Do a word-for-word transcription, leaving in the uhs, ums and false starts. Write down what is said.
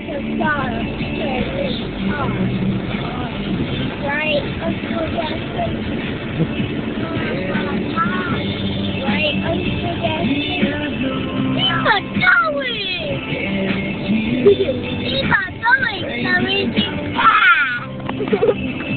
the car right until that right until that He's not going! He's not going! Everything fast!